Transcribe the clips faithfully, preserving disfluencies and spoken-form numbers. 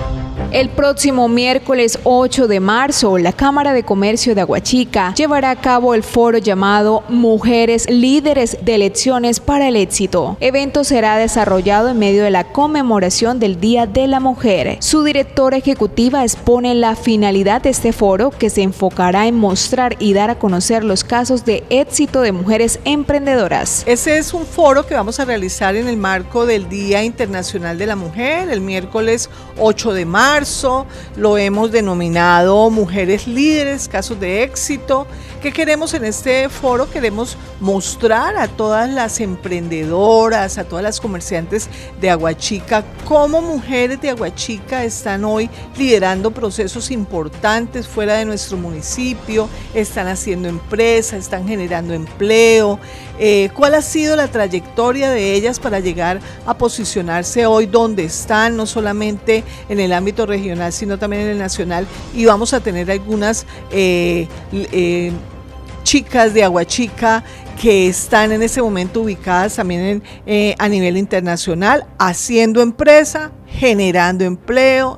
El próximo miércoles ocho de marzo, la Cámara de Comercio de Aguachica llevará a cabo el foro llamado Mujeres Líderes de Elecciones para el Éxito. El evento será desarrollado en medio de la conmemoración del Día de la Mujer. Su directora ejecutiva expone la finalidad de este foro, que se enfocará en mostrar y dar a conocer los casos de éxito de mujeres emprendedoras. Ese es un foro que vamos a realizar en el marco del Día Internacional de la Mujer, el miércoles ocho de marzo. Lo hemos denominado Mujeres Líderes, Casos de Éxito. ¿Qué queremos en este foro? Queremos mostrar a todas las emprendedoras, a todas las comerciantes de Aguachica, cómo mujeres de Aguachica están hoy liderando procesos importantes fuera de nuestro municipio, están haciendo empresa, están generando empleo, eh, cuál ha sido la trayectoria de ellas para llegar a posicionarse hoy donde están, no solamente en el ámbito regional, sino también en el nacional, y vamos a tener algunas eh, eh, chicas de Aguachica que están en ese momento ubicadas también en, eh, a nivel internacional, haciendo empresa, generando empleo,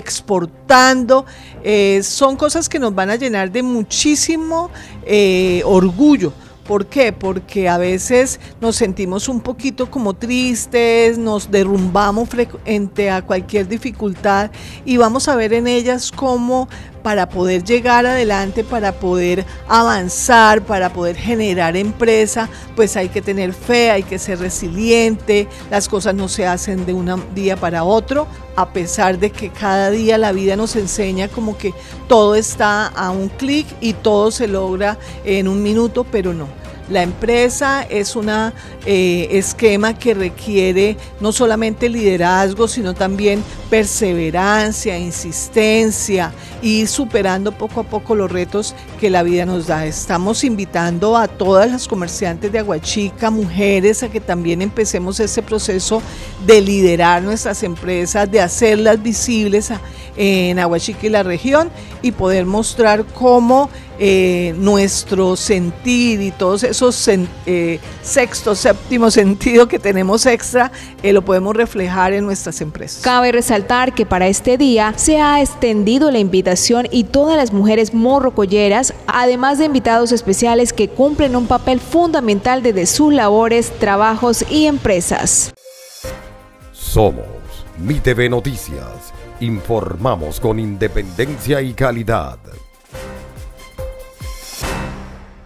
exportando. Eh, son cosas que nos van a llenar de muchísimo eh, orgullo. ¿Por qué? Porque a veces nos sentimos un poquito como tristes, nos derrumbamos frente a cualquier dificultad, y vamos a ver en ellas cómo para poder llegar adelante, para poder avanzar, para poder generar empresa, pues hay que tener fe, hay que ser resiliente. Las cosas no se hacen de un día para otro, a pesar de que cada día la vida nos enseña como que todo está a un clic y todo se logra en un minuto, pero no. La empresa es un eh, esquema que requiere no solamente liderazgo, sino también perseverancia, insistencia, y ir superando poco a poco los retos que la vida nos da. Estamos invitando a todas las comerciantes de Aguachica, mujeres, a que también empecemos ese proceso de liderar nuestras empresas, de hacerlas visibles en Aguachica y la región, y poder mostrar cómo eh, nuestro sentir y todos esos eh, sexto, séptimo sentido que tenemos extra, eh, lo podemos reflejar en nuestras empresas. Cabe resaltar que para este día se ha extendido la invitación, y todas las mujeres morrocoyeras, además de invitados especiales que cumplen un papel fundamental desde sus labores, trabajos y empresas. Somos Mi T V Noticias. Informamos con independencia y calidad.